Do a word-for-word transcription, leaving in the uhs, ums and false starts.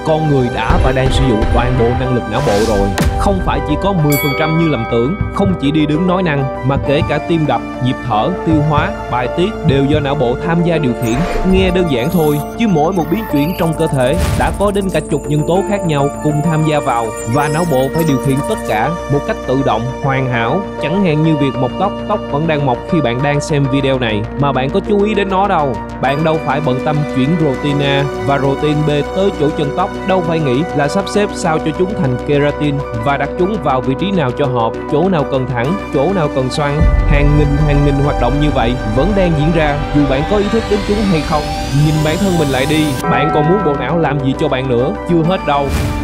con người đã và đang sử dụng toàn bộ năng lực não bộ rồi. Không phải chỉ có mười phần trăm như lầm tưởng. Không chỉ đi đứng nói năng, mà kể cả tim đập, nhịp thở, tiêu hóa, bài tiết đều do não bộ tham gia điều khiển. Nghe đơn giản thôi, chứ mỗi một biến chuyển trong cơ thể đã có đến cả chục nhân tố khác nhau cùng tham gia vào, và não bộ phải điều khiển tất cả một cách tự động, hoàn hảo. Chẳng hạn như việc mọc tóc, tóc vẫn đang mọc khi bạn đang xem video này mà bạn có chú ý đến nó đâu. Bạn đâu phải bận tâm chuyển protein A và protein B tới chỗ chân tóc, đâu phải nghĩ là sắp xếp sao cho chúng thành keratin và đặt chúng vào vị trí nào cho hợp, chỗ nào cần thẳng, chỗ nào cần xoăn. Hàng nghìn hàng nghìn hoạt động như vậy vẫn đang diễn ra dù bạn có ý thức đến chúng hay không. Nhìn bản thân mình lại đi, bạn còn muốn bộ não làm gì cho bạn nữa? Chưa hết đâu.